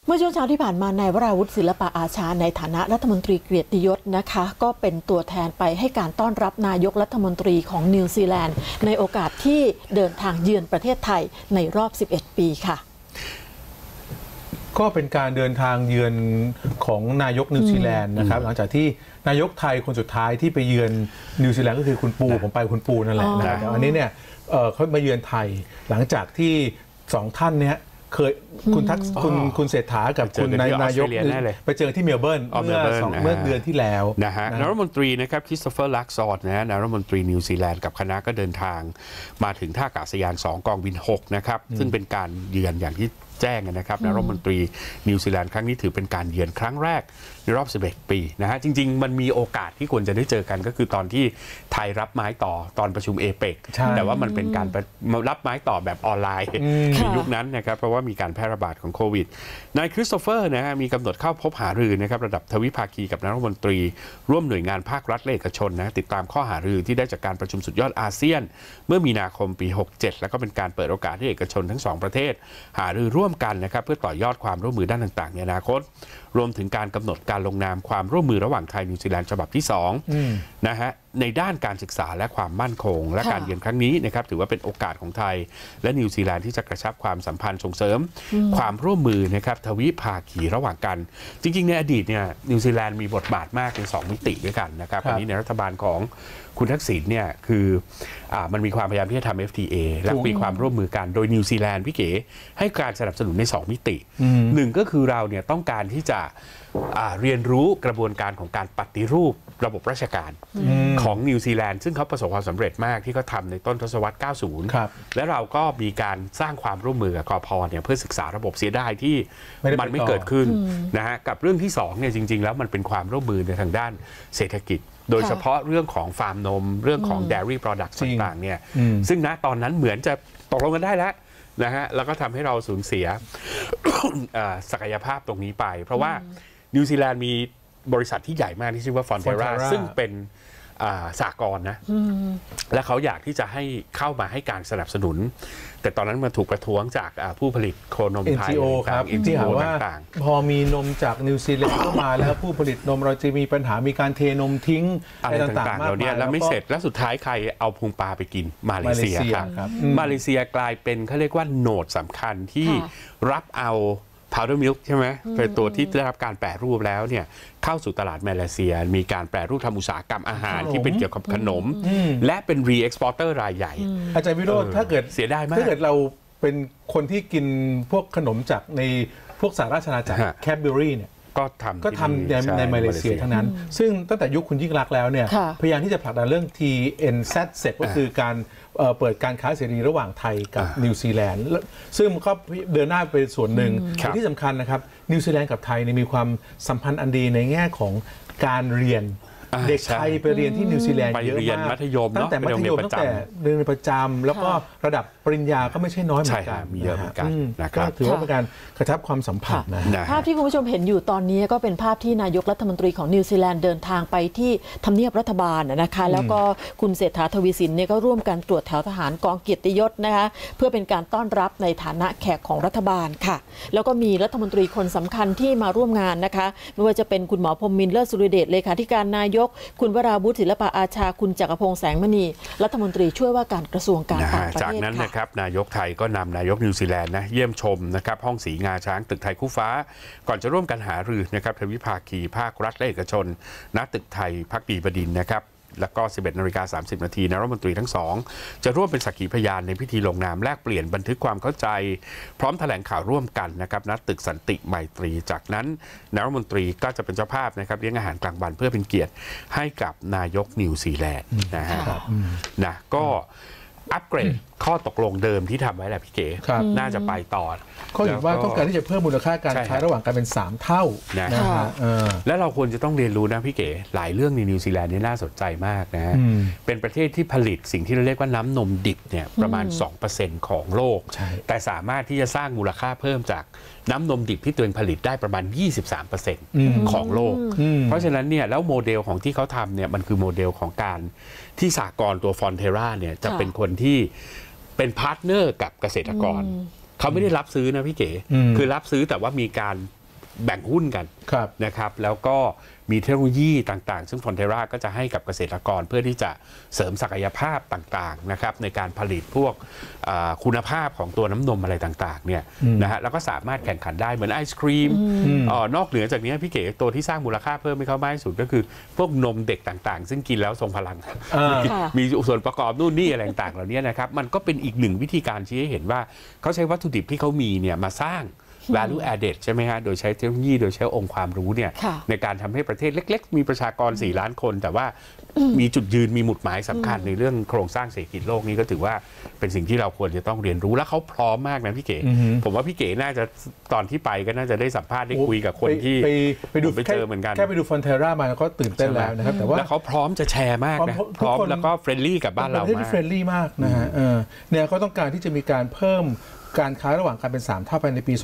เมื่อช่วงเช้าที่ผ่านมานายวราวุฒิศิลปะอาชาในฐานะรัฐมนตรีเกียรติยศนะคะก็เป็นตัวแทนไปให้การต้อนรับนายกรัฐมนตรีของนิวซีแลนด์ในโอกาสที่เดินทางเยือนประเทศไทยในรอบ 11 ปีค่ะก็เป็นการเดินทางเยือนของนายกนิวซีแลนด์นะครับหลังจากที่นายกไทยคนสุดท้ายที่ไปเยือนนิวซีแลนด์ก็คือคุณปูผมไปคุณปูนั่นแหละนะแต่อันนี้เนี่ยเขามาเยือนไทยหลังจากที่2ท่านเนี่ยเคยคุณเศรษฐากับคุณนายกไปเจอที่เมลเบิร์นเมื่อเดือนที่แล้วนะฮะรัฐมนตรีนะครับคริสโตเฟอร์ลักซอร์ดนะฮะรัฐมนตรีนิวซีแลนด์กับคณะก็เดินทางมาถึงท่าอากาศยาน2กองบิน6นะครับซึ่งเป็นการเยือนอย่างที่แจ้งนะครับรัฐมนตรีนิวซีแลนด์ครั้งนี้ถือเป็นการเยือนครั้งแรกในรอบ11 ปีนะฮะจริงๆมันมีโอกาสที่ควรจะได้เจอกันก็คือตอนที่ไทยรับไม้ต่อตอนประชุมเอเปกแต่ว่ามันเป็นการรับไม้ต่อแบบออนไลน์ในยุคนั้นนะครับเพราะว่ามีการแพร่ระบาดของโควิดนายคริสโตเฟอร์นะฮะมีกำหนดเข้าพบหารือนะครับระดับทวิภาคีกับรัฐมนตรีร่วมหน่วยงานภาครัฐและเอกชนนะติดตามข้อหารือที่ได้จากการประชุมสุดยอดอาเซียนเมื่อมีนาคมปี67แล้วก็เป็นการเปิดโอกาสให้เอกชนทั้ง2ประเทศหารือร่วมกันนะครับเพื่อต่อยอดความร่วมมือด้านต่างๆในอนาคตรวมถึงการกำหนดการลงนามความร่วมมือระหว่างไทยนิวซีแลนด์ฉบับที่2นะฮะในด้านการศึกษาและความมั่นคงและการเยือนครั้งนี้นะครับถือว่าเป็นโอกาสของไทยและนิวซีแลนด์ที่จะกระชับความสัมพันธ์ส่งเสริมความร่วมมือนะครับทวิภาคีระหว่างกันจริงๆในอดีตเนี่ยนิวซีแลนด์มีบทบาทมากใน2มิติด้วยกันนะครับอันนี้ในรัฐบาลของคุณทักษิณเนี่ยคือมันมีความพยายามที่จะทำ FTA และมีความร่วมมือกันโดยนิวซีแลนด์พี่เก๋ให้การสนับสนุนใน2มิติหนึ่งก็คือเราเนี่ยต้องการที่จะเรียนรู้กระบวนการของการปฏิรูประบบราชการของนิวซีแลนด์ซึ่งเขาประสบความสำเร็จมากที่เขาทำในต้นทศวรรษ 90 และเราก็มีการสร้างความร่วมมือกับกพ.เนี่ยเพื่อศึกษาระบบเสียได้ที่มันไม่เกิดขึ้นนะฮะกับเรื่องที่2เนี่ยจริงๆแล้วมันเป็นความร่วมมือในทางด้านเศรษฐกิจโดยเฉพาะเรื่องของฟาร์มนมเรื่องของ dairy product ต่างๆเนี่ยซึ่งณตอนนั้นเหมือนจะตกลงกันได้แล้วนะฮะแล้วก็ทำให้เราสูญเสีย ศักยภาพตรงนี้ไปเพราะว่านิวซีแลนด์มีบริษัทที่ใหญ่มากที่ชื่อว่าฟอนเทราซึ่งเป็นสหกรณ์นะและเขาอยากที่จะให้เข้ามาให้การสนับสนุนแต่ตอนนั้นมาถูกประท้วงจากผู้ผลิตโคนมไทย NGO ครับที่หาว่าพอมีนมจากนิวซีแลนด์เข้ามาแล้วผู้ผลิตนมเราจะมีปัญหามีการเทนมทิ้งอะไรต่างๆเราเนี่ยแล้วไม่เสร็จแล้วสุดท้ายใครเอาพุงปลาไปกินมาเลเซียครับมาเลเซียกลายเป็นเขาเรียกว่าโหนดสำคัญที่รับเอาpowder milk ใช่ไหมเป็นตัวที่ได้รับการแปรรูปแล้วเนี่ยเข้าสู่ตลาดมาเลเซียมีการแปรรูปทำอุตสาหกรรมอาหารที่เป็นเกี่ยวกับขนมและเป็น re-exporter รายใหญ่อาจารย์วิโรจน์ถ้าเกิดเสียดายมากถ้าเกิดเราเป็นคนที่กินพวกขนมจากในพวกสหราชอาณาจักรแคดเบอรี่เนี่ยก็ทำในมาเลเซียทั้งนั้นซึ่งตั้งแต่ยุคคุณยิ่งลักษณ์แล้วเนี่ยพยายามที่จะผลักดันเรื่อง TNZ ก็คือการเปิดการค้าเสรีระหว่างไทยกับนิวซีแลนด์ซึ่งก็เดินหน้าไปส่วนหนึ่งที่สำคัญนะครับนิวซีแลนด์กับไทยมีความสัมพันธ์อันดีในแง่ของการเรียนเด็กไทยไปเรียนที่นิวซีแลนด์เยอะมากตั้งแต่มัธยมตั้งแต่เรียนประจำแล้วก็ระดับปริญญาก็ไม่ใช่น้อยเหมือนกันมีเยอะเหมือนกันก็ถือว่าเป็นการกระชับความสัมพันธ์นะภาพที่คุณผู้ชมเห็นอยู่ตอนนี้ก็เป็นภาพที่นายกรัฐมนตรีของนิวซีแลนด์เดินทางไปที่ทำเนียบรัฐบาลนะคะแล้วก็คุณเศรษฐาทวีสินเนี่ยก็ร่วมกันตรวจแถวทหารกองเกียรติยศนะคะเพื่อเป็นการต้อนรับในฐานะแขกของรัฐบาลค่ะแล้วก็มีรัฐมนตรีคนสำคัญที่มาร่วมงานนะคะไม่ว่าจะเป็นคุณหมอพรหมมินทร์เลิศสุริเดชเลขาธิการนายกคุณวราวุฒิศิลปะอาชาคุณจักรพงษ์แสงมณีรัฐมนตรีช่วยว่าการกระทรวงการต่างประเทศจากนั้นนะครับนายกไทยก็นำนายกนิวซีแลนด์นะเยี่ยมชมนะครับห้องสีงาช้างตึกไทยคู่ฟ้าก่อนจะร่วมกันหารือนะครับทวิภาคีภาครัฐและเอกชนณตึกไทยภักดีบดินทร์นะครับแล้วก็ 11:30 น.นายรัฐมนตรีทั้งสองจะร่วมเป็นสักขีพยานในพิธีลงนามแลกเปลี่ยนบันทึกความเข้าใจพร้อมแถลงข่าวร่วมกันนะครับณตึกสันติไมตรีจากนั้นนายรัฐมนตรีก็จะเป็นเจ้าภาพนะครับเลี้ยงอาหารกลางวันเพื่อเป็นเกียรติให้กับนายกนิวซีแลนด์นะฮะก็อัปเกรดข้อตกลงเดิมที่ทำไว้แหละพี่เก๋น่าจะไปต่อเขาเห็นว่าต้องการที่จะเพิ่มมูลค่าการใช้ระหว่างกันเป็น3เท่านะฮะและเราควรจะต้องเรียนรู้นะพี่เก๋หลายเรื่องในนิวซีแลนด์นี่น่าสนใจมากนะเป็นประเทศที่ผลิตสิ่งที่เราเรียกว่าน้ำนมดิบเนี่ยประมาณ 2% ของโลกแต่สามารถที่จะสร้างมูลค่าเพิ่มจากน้ำนมดิบที่ตัวเองผลิตได้ประมาณ 23% ของโลกเพราะฉะนั้นเนี่ยแล้วโมเดลของที่เขาทำเนี่ยมันคือโมเดลของการที่สหกรณ์ตัวฟอนเทราเนี่ยจะเป็นคนที่เป็นพาร์ทเนอร์กับเกษตรกรเขาไม่ได้รับซื้อนะพี่เก๋คือรับซื้อแต่ว่ามีการแบ่งหุ้นกันนะครับแล้วก็มีเทคโนโลยีต่างๆซึ่งฟอนเทราก็จะให้กับเกษตรกรเพื่อที่จะเสริมศักยภาพต่างๆนะครับในการผลิตพวกคุณภาพของตัวน้ำนมอะไรต่างๆเนี่ยนะฮะแล้วก็สามารถแข่งขันได้เหมือนไอศครีมนอกเหนือจากนี้พี่เก๋ตัวที่สร้างมูลค่าเพิ่มให้เขามากที่สุดก็คือพวกนมเด็กต่างๆซึ่งกินแล้วทรงพลังมีส่วนประกอบนู่นนี่อะไรต่างๆเหล่านี้นะครับมันก็เป็นอีกหนึ่งวิธีการชี้ให้เห็นว่าเขาใช้วัตถุดิบที่เขามีเนี่ยมาสร้างvalue added ใช่ไหมฮะโดยใช้เทคโนโลยีโดยใช้องค์ความรู้เนี่ยในการทำให้ประเทศเล็กๆมีประชากร4 ล้านคนแต่ว่ามีจุดยืนมีหมุดหมายสำคัญในเรื่องโครงสร้างเศรษฐกิจโลกนี้ก็ถือว่าเป็นสิ่งที่เราควรจะต้องเรียนรู้และเขาพร้อมมากนะพี่เก๋ผมว่าพี่เก๋น่าจะตอนที่ไปก็น่าจะได้สัมภาษณ์ได้คุยกับคนที่ไปดูไปเจอเหมือนกันแค่ไปดูฟอนเทรามาก็ตื่นเต้นแล้วนะครับแต่ว่าเขาพร้อมจะแชร์มากนะพร้อมแล้วก็เฟรนลี่กับบ้านเรามากประเทศที่เฟรนลี่มากนะฮะเนี่ยเขาต้องการที่จะมีการเพิ่มการค้าระหว่างกันเป็น3 เท่าภายในปี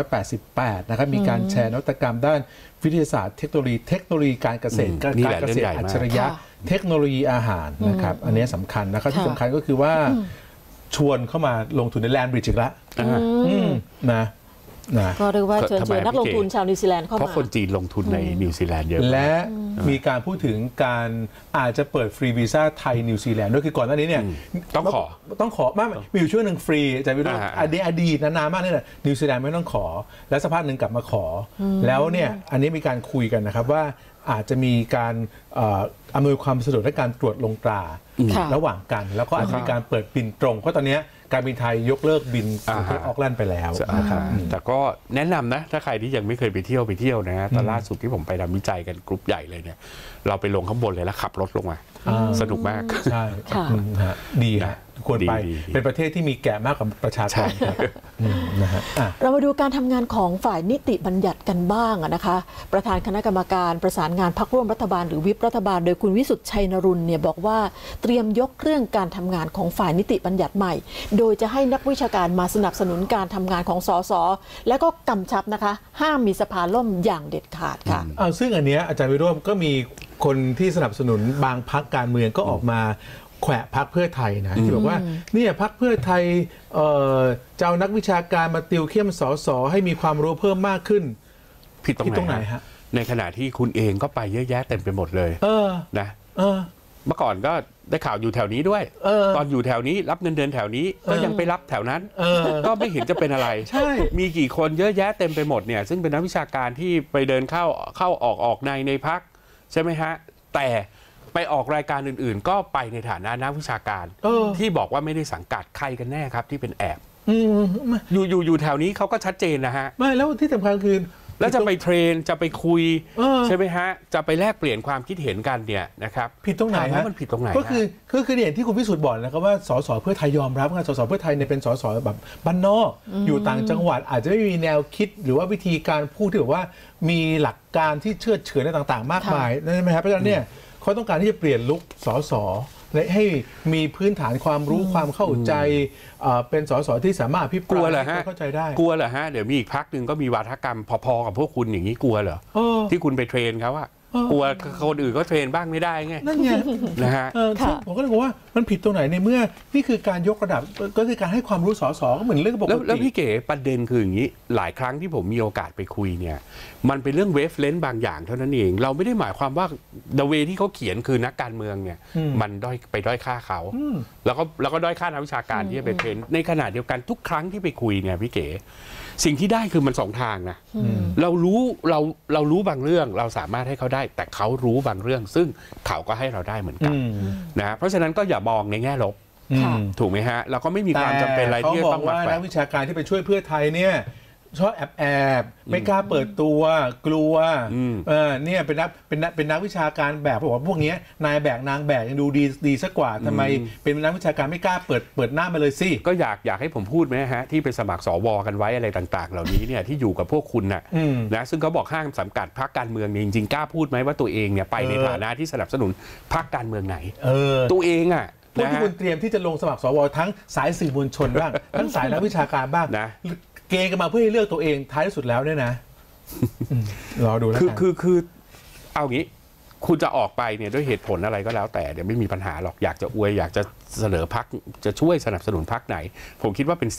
2588 นะครับมีการแชร์นวัตกรรมด้านวิทยาศาสตร์เทคโนโลยีการเกษตรการเกษตรอัจฉริยะเทคโนโลยีอาหารนะครับอันนี้สำคัญนะครับที่สำคัญก็คือว่าชวนเข้ามาลงทุนในแลนด์บริดจ์อีกแล้วนะก็เรียกว่าเชิญชวนนักลงทุนชาวนิวซีแลนด์เข้ามาเพราะคนจีนลงทุนในนิวซีแลนด์เยอะและมีการพูดถึงการอาจจะเปิดฟรีวีซ่าไทยนิวซีแลนด์ด้วยคือก่อนหน้านี้เนี่ยต้องขอไม่มีอยู่ช่วงหนึ่งฟรีจะไปดูอดีตนานมากนี่แหละนิวซีแลนด์ไม่ต้องขอแล้วสักพักหนึ่งกลับมาขอแล้วเนี่ยอันนี้มีการคุยกันนะครับว่าอาจจะมีการอำนวยความสะดวกในการตรวจลงตราระหว่างกันแล้วก็อาจจะมีการเปิดบินตรงเพราะตอนนี้การบินไทยยกเลิกบินที่ออกแลนด์ไปแล้วนะครับแต่ก็แนะนำนะถ้าใครที่ยังไม่เคยไปเที่ยวนะตอนล่าสุดที่ผมไปทำวิจัยกันกลุ่มใหญ่เลยเนี่ยเราไปลงข้างบนเลยแล้วขับรถลงมาสนุกมากใช่ดีฮะควรไปเป็นประเทศที่มีแกะมากกว่าประชากรนะฮะเรามาดูการทำงานของฝ่ายนิติบัญญัติกันบ้างนะคะประธานคณะกรรมการประสานงานพรรคร่วมรัฐบาลหรือวิปรัฐบาลโดยคุณวิสุทธิ์ชัยนรุณเนี่ยบอกว่าเตรียมยกเรื่องการทำงานของฝ่ายนิติบัญญัติใหม่โดยจะให้นักวิชาการมาสนับสนุนการทำงานของสสและก็กำชับนะคะห้ามมีสภาล่มอย่างเด็ดขาดค่ะซึ่งอันเนี้ยอาจารย์วิโรจน์ก็มีคนที่สนับสนุนบางพรรคการเมืองก็ออกมาแขวะพรรคเพื่อไทยนะที่บอกว่าเนี่ยพรรคเพื่อไทยจะเอานักวิชาการมาติวเข้มสสให้มีความรู้เพิ่มมากขึ้นผิดตรงไหนฮะในขณะที่คุณเองก็ไปเยอะแยะเต็มไปหมดเลยนะเมื่อก่อนก็ได้ข่าวอยู่แถวนี้ด้วยตอนอยู่แถวนี้รับเงินเดือนแถวนี้ก็ยังไปรับแถวนั้นก็ไม่เห็นจะเป็นอะไรใช่มีกี่คนเยอะแยะเต็มไปหมดเนี่ยซึ่งเป็นนักวิชาการที่ไปเดินเข้าออกในพรรคใช่ไหมฮะแต่ไปออกรายการอื่นๆก็ไปในฐานะนักวิชาการที่บอกว่าไม่ได้สังกัดใครกันแน่ครับที่เป็นแอบอยู่แถวนี้เขาก็ชัดเจนนะฮะไม่แล้วที่สำคัญคือแล้วจะไปเทรนจะไปคุยใช่ไหมฮะจะไปแลกเปลี่ยนความคิดเห็นกันเนี่ยนะครับผิดตรงไหนฮะมันผิดตรงไหนก็คือเนี่ยที่คุณพิสุทธิ์บอกนะครับว่าสสเพื่อไทยยอมรับว่าสสเพื่อไทยเนี่ยเป็นสสแบบบ้านนอกอยู่ต่างจังหวัดอาจจะไม่มีแนวคิดหรือว่าวิธีการพูดที่แบบว่ามีหลักการที่เชื่อเฉือนในต่างๆมากมายนั่นใช่ไหมครับเพราะฉะนั้นเนี่ยเขาต้องการที่จะเปลี่ยนลุคสสและให้มีพื้นฐานความรู้ความเข้าใจเป็นสสที่สามารถอภิปรายเข้าใจได้กลัวเหรอฮะเดี๋ยวมีอีกพรรคหนึ่งก็มีวาทกรรมพอๆกับพวกคุณอย่างนี้กลัวเหรอที่คุณไปเทรนเขาอะกลัวคนอื่นก็เทรนบ้างไม่ได้ไงนั่นไงนะฮะผมก็เลยบอกว่ามันผิดตรงไหนในเมื่อนี่คือการยกระดับก็คือการให้ความรู้สสก็เหมือนเรื่องปกติแล้วพี่เก๋ประเด็นคืออย่างนี้หลายครั้งที่ผมมีโอกาสไปคุยเนี่ยมันเป็นเรื่องเวฟเลนส์บางอย่างเท่านั้นเองเราไม่ได้หมายความว่า the way ที่เขาเขียนคือนักการเมืองเนี่ยมันด้อยค่าเขาแล้วก็ด้อยค่านักวิชาการที่จะไปเทรนในขณะเดียวกันทุกครั้งที่ไปคุยเนี่ยพี่เก๋สิ่งที่ได้คือมันสองทางนะเรารู้บางเรื่องเราสามารถให้เขาได้แต่เขารู้บางเรื่องซึ่งเขาก็ให้เราได้เหมือนกันนะเพราะฉะนั้นก็อย่ามองในแง่ลบถูกไหมฮะเราก็ไม่มีความจำเป็นอะไรที่ต้องว่านักวิชาการที่ไปช่วยเพื่อไทยเนี่ยชอบแอบไม่กล้าเปิดตัวกลัวเนี่ยเป็นนักวิชาการแบบบอกว่าพวกนี้นายแบกนางแบกยังดูดีสักกว่าทำไมเป็นนักวิชาการไม่กล้าเปิดหน้ามาเลยสิก็อยากให้ผมพูดไหมฮะที่ไปสมัครสวกันไว้อะไรต่างๆเหล่านี้เนี่ยที่อยู่กับพวกคุณน่ะนะซึ่งเขาบอกห้ามสังกัดพรรคการเมืองจริงๆกล้าพูดไหมว่าตัวเองเนี่ยไปในฐานะที่สนับสนุนพรรคการเมืองไหนตัวเองอ่ะพวกที่คุณเตรียมที่จะลงสมัครสวทั้งสายสื่อมวลชนบ้างทั้งสายนักวิชาการบ้างนะเกณฑ์กันมาเพื่อให้เลือกตัวเองท้ายที่สุดแล้วเนี่ยนะรอดูแล้วกันคือเอางี้คุณจะออกไปเนี่ยด้วยเหตุผลอะไรก็แล้วแต่เดี๋ยวไม่มีปัญหาหรอกอยากจะอวยอยากจะเสนอพรรคจะช่วยสนับสนุนพรรคไหนผมคิดว่าเป็นสิทธิ์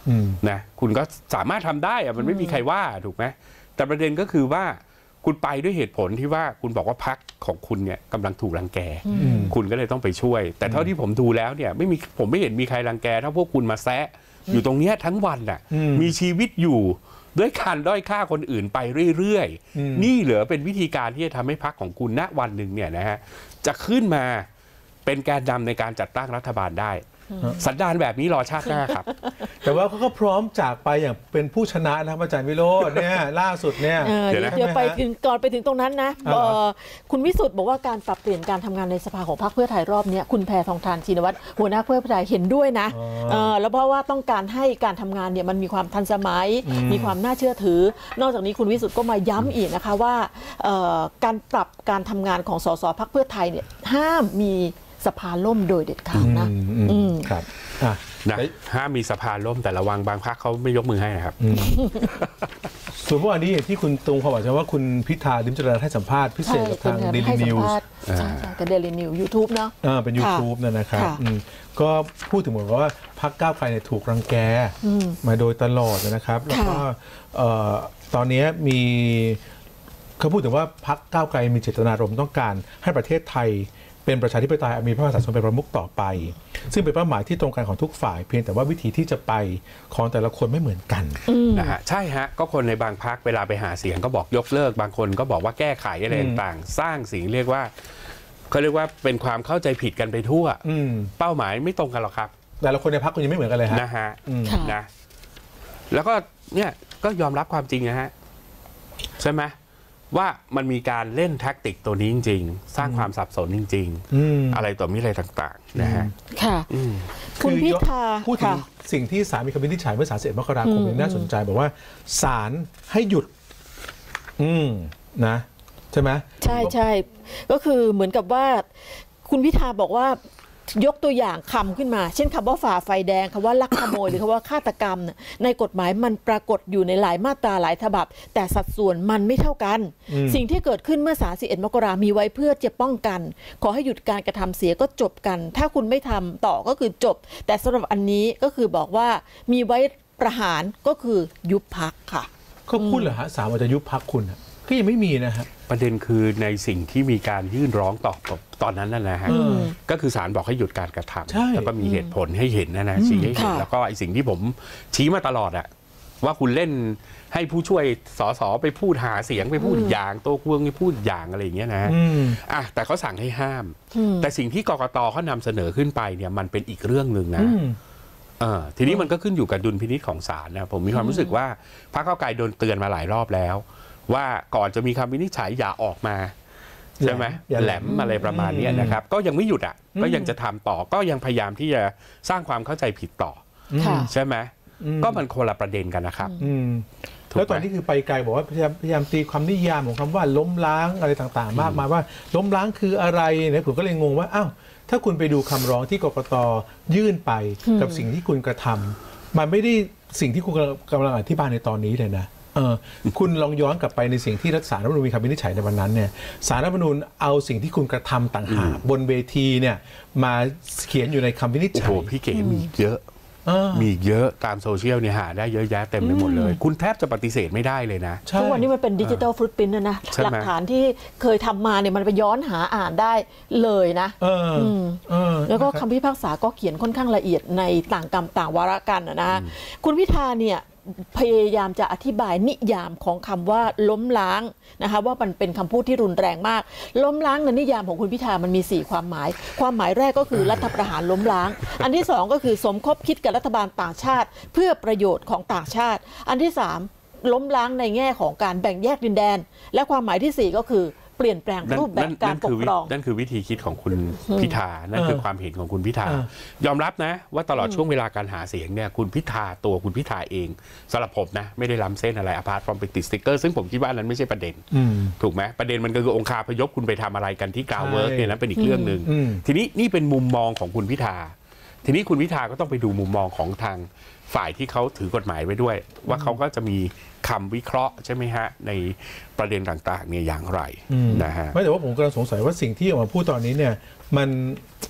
นะคุณก็สามารถทำได้อะมันไม่มีใครว่าถูกไหมแต่ประเด็นก็คือว่าคุณไปด้วยเหตุผลที่ว่าคุณบอกว่าพรรคของคุณเนี่ยกำลังถูกรังแกคุณก็เลยต้องไปช่วยแต่เท่าที่ผมดูแล้วเนี่ยผมไม่เห็นมีใครรังแกถ้าพวกคุณมาแซะอยู่ตรงนี้ทั้งวันน่ะมีชีวิตอยู่ด้วยการด้อยค่าคนอื่นไปเรื่อยๆนี่เหลือเป็นวิธีการที่จะทำให้พรรคของคุณณวันหนึ่งเนี่ยนะฮะจะขึ้นมาเป็นแกนนำในการจัดตั้งรัฐบาลได้สันดานแบบนี้รอชาติหน้าครับแต่ว่าเขาก็พร้อมจากไปอย่างเป็นผู้ชนะนะครับอาจารย์วิโรจน์เนี่ยล่าสุดเนี่ยเดี๋ยวไปถึงก่อนไปถึงตรงนั้นนะคุณวิสุทธ์บอกว่าการปรับเปลี่ยนการทำงานในสภาของพรรคเพื่อไทยรอบนี้คุณแพทองธารชินวัตรหัวหน้าเพื่อไทยเห็นด้วยนะแล้วเพราะว่าต้องการให้การทำงานเนี่ยมันมีความทันสมัยมีความน่าเชื่อถือนอกจากนี้คุณวิสุทธ์ก็มาย้ำอีกนะคะว่าการปรับการทำงานของสสพรรคเพื่อไทยเนี่ยห้ามมีสภาล่มโดยเด็ดขาดนะครับนะห้ามมีสภาล่มแต่ระวังบางพรรคเขาไม่ยกมือให้นะครับส่วนเมื่อวานนี้ที่คุณตรงเขาบอกว่าคุณพิธาลิ้มเจริญให้สัมภาษณ์พิเศษกับทาง Daily News กับ Daily News YouTube เนาะเป็น YouTube นะครับก็พูดถึงเหมือนว่าพรรคก้าวไกลเนี่ยถูกรังแกมาโดยตลอดนะครับแล้วก็ตอนนี้มีเขาพูดถึงว่าพรรคก้าวไกลมีเจตนารมณ์ต้องการให้ประเทศไทยเป็นประชาธิปไตยมีพระมหากษัตริย์ทรงเป็นประมุขต่อไปซึ่งเป็นเป้าหมายที่ตรงกันของทุกฝ่ายเพียงแต่ว่าวิธีที่จะไปของแต่ละคนไม่เหมือนกันนะฮะใช่ฮะก็คนในบางพรรคเวลาไปหาเสียงก็บอกยกเลิกบางคนก็บอกว่าแก้ไขอะไรต่างๆสร้างสิ่งเรียกว่าเขาเรียกว่าเป็นความเข้าใจผิดกันไปทั่วเป้าหมายไม่ตรงกันหรอกครับแต่ละคนในพรรคก็ยังไม่เหมือนกันเลยฮะนะฮะนะแล้วก็เนี่ยก็ยอมรับความจริงนะฮะใช่ไหมว่ามันมีการเล่นแท็กติกตัวนี้จริงๆสร้างความสับสนจริงๆอะไรต่อมีอะไรต่างๆนะฮะค่ะคุณพิธาพูดถึงสิ่งที่ศาลมีคำวินิจฉัยเมื่อ31 มกราคมน่าสนใจบอกว่าศาลให้หยุดนะใช่ไหมใช่ใช่ก็คือเหมือนกับว่าคุณพิธาบอกว่ายกตัวอย่างคำขึ้นมาเช่นคำว่าฝ่าไฟแดงคำว่าลักขโมยหรือคำว่าฆาตกรรมในกฎหมายมันปรากฏอยู่ในหลายมาตราหลายฉบับแต่สัดส่วนมันไม่เท่ากันสิ่งที่เกิดขึ้นเมื่อ31 มกราคมมีไว้เพื่อจะป้องกันขอให้หยุดการกระทำเสียก็จบกันถ้าคุณไม่ทำต่อก็คือจบแต่สำหรับอันนี้ก็คือบอกว่ามีไว้ประหารก็คือยุบพรรคค่ะเขาพูดเหรอฮะศาลว่าจะยุบพรรคคุณก็ยังไม่มีนะฮะประเด็นคือในสิ่งที่มีการยื่นร้องต่อตอนนั้นนะฮะก็คือศาลบอกให้หยุดการกระทำแล้วก็มีเหตุผลให้เห็นนะชี้ให้เห็นแล้วก็ไอ้สิ่งที่ผมชี้มาตลอดอะว่าคุณเล่นให้ผู้ช่วยสสไปพูดหาเสียงไปพูดอย่างโต้ควงไปพูดอย่างอะไรอย่างเงี้ยนะแต่เขาสั่งให้ห้ามแต่สิ่งที่กกตเขานำเสนอขึ้นไปเนี่ยมันเป็นอีกเรื่องหนึ่งนะทีนี้มันก็ขึ้นอยู่กับดุลพินิจของศาลนะผมมีความรู้สึกว่าพรรคก้าวไกลโดนเตือนมาหลายรอบแล้วว่าก่อนจะมีคำวินิจฉัยอย่าออกมาใช่ไหมแหลมอะไรประมาณนี้นะครับก็ยังไม่หยุดก็ยังจะทำต่อก็ยังพยายามที่จะสร้างความเข้าใจผิดต่อใช่ไหมก็มันคนละประเด็นกันนะครับแล้วตอนนี้คือไปไกลบอกว่าพยายามตีความนิยามของคำว่าล้มล้างอะไรต่างๆมากมายว่าล้มล้างคืออะไรเนี่ยผมก็เลยงงว่าอ้าวถ้าคุณไปดูคำร้องที่กกต.ยื่นไปกับสิ่งที่คุณกระทำมันไม่ได้สิ่งที่คุณกำลังอธิบายในตอนนี้เลยนะคุณลองย้อนกลับไปในสิ่งที่ศาลรัฐธรรมนูญมีคำวินิจฉัยในวันนั้นเนี่ยศาลรัฐธรรมนูญเอาสิ่งที่คุณกระทำต่างหากบนเวทีเนี่ยมาเขียนอยู่ในคำวินิจฉัยโอ้โหพี่เก๋มีเยอะมีเยอะตามโซเชียลเนี่ยหาได้เยอะแยะเต็มไปหมดเลยคุณแทบจะปฏิเสธไม่ได้เลยนะทุกวันนี้มันเป็นดิจิทัลฟุตปรินท์นะหลักฐานที่เคยทำมาเนี่ยมันไปย้อนหาอ่านได้เลยนะแล้วก็คำพิพากษาก็เขียนค่อนข้างละเอียดในต่างกรรมต่างวาระกันนะคุณพิธาเนี่ยพยายามจะอธิบายนิยามของคำว่าล้มล้างนะคะว่ามันเป็นคำพูดที่รุนแรงมากล้มล้างในนิยามของคุณพิธามันมี4ความหมายความหมายแรกก็คือรัฐประหารล้มล้างอันที่2ก็คือสมคบคิดกับรัฐบาลต่างชาติเพื่อประโยชน์ของต่างชาติอันที่3ล้มล้างในแง่ของการแบ่งแยกดินแดนและความหมายที่4ก็คือเปลี่ยนแปลงรูปแบบการปกครองนั่นคือวิธีคิดของคุณพิธานั่นคือความเห็นของคุณพิธายอมรับนะว่าตลอดช่วงเวลาการหาเสียงเนี่ยคุณพิธาตัวคุณพิธาเองสำหรับผมนะไม่ได้ล้ำเส้นอะไรapart from ไปติดสติ๊กเกอร์ซึ่งผมคิดว่านั้นไม่ใช่ประเด็นถูกไหมประเด็นมันก็คือองคาพยพคุณไปทำอะไรกันที่กราวเวิร์กเนี่ยนั้นเป็นอีกเรื่องหนึ่งทีนี้นี่เป็นมุมมองของคุณพิธาทีนี้คุณพิธาก็ต้องไปดูมุมมองของทางฝ่ายที่เขาถือกฎหมายไว้ด้วยว่าเขาก็จะมีคำวิเคราะห์ใช่ไหมฮะในประเด็นต่างๆเนี่ยอย่างไรนะฮะไม่แต่ว่าผมกำลังสงสัยว่าสิ่งที่ออกมาพูดตอนนี้เนี่ย